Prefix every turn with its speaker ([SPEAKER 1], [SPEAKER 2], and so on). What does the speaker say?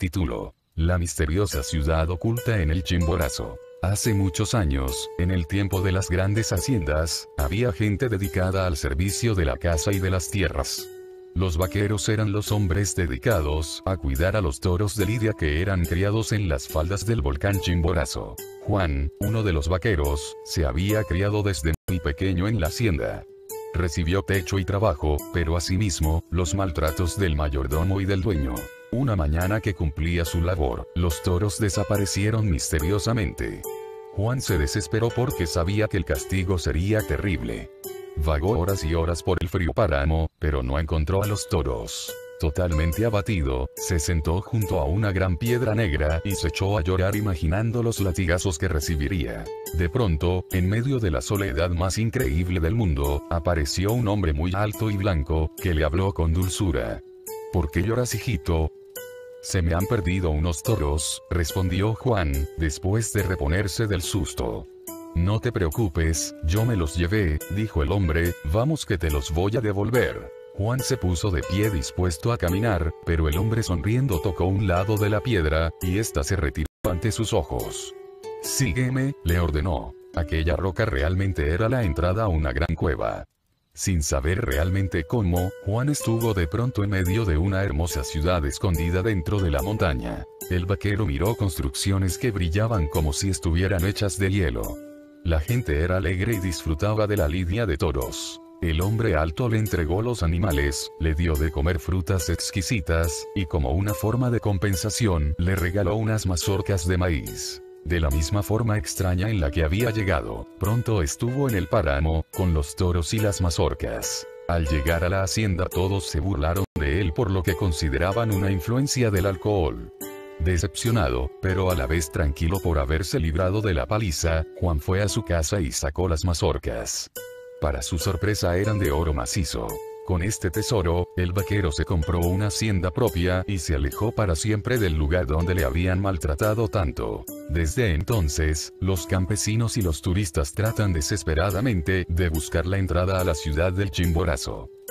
[SPEAKER 1] Título: La misteriosa ciudad oculta en el Chimborazo. Hace muchos años, en el tiempo de las grandes haciendas, había gente dedicada al servicio de la casa y de las tierras. Los vaqueros eran los hombres dedicados a cuidar a los toros de lidia que eran criados en las faldas del volcán Chimborazo. Juan, uno de los vaqueros, se había criado desde muy pequeño en la hacienda. Recibió techo y trabajo, pero asimismo, los maltratos del mayordomo y del dueño. Una mañana que cumplía su labor, los toros desaparecieron misteriosamente. Juan se desesperó porque sabía que el castigo sería terrible. Vagó horas y horas por el frío páramo, pero no encontró a los toros. Totalmente abatido, se sentó junto a una gran piedra negra y se echó a llorar imaginando los latigazos que recibiría. De pronto, en medio de la soledad más increíble del mundo, apareció un hombre muy alto y blanco, que le habló con dulzura. ¿Por qué lloras, hijito? Se me han perdido unos toros, respondió Juan, después de reponerse del susto. No te preocupes, yo me los llevé, dijo el hombre, vamos que te los voy a devolver. Juan se puso de pie dispuesto a caminar, pero el hombre sonriendo tocó un lado de la piedra, y ésta se retiró ante sus ojos. Sígueme, le ordenó. Aquella roca realmente era la entrada a una gran cueva. Sin saber realmente cómo, Juan estuvo de pronto en medio de una hermosa ciudad escondida dentro de la montaña. El vaquero miró construcciones que brillaban como si estuvieran hechas de hielo. La gente era alegre y disfrutaba de la lidia de toros. El hombre alto le entregó los animales, le dio de comer frutas exquisitas, y como una forma de compensación, le regaló unas mazorcas de maíz. De la misma forma extraña en la que había llegado, pronto estuvo en el páramo, con los toros y las mazorcas. Al llegar a la hacienda todos se burlaron de él por lo que consideraban una influencia del alcohol. Decepcionado, pero a la vez tranquilo por haberse librado de la paliza, Juan fue a su casa y sacó las mazorcas. Para su sorpresa eran de oro macizo. Con este tesoro, el vaquero se compró una hacienda propia y se alejó para siempre del lugar donde le habían maltratado tanto. Desde entonces, los campesinos y los turistas tratan desesperadamente de buscar la entrada a la ciudad del Chimborazo.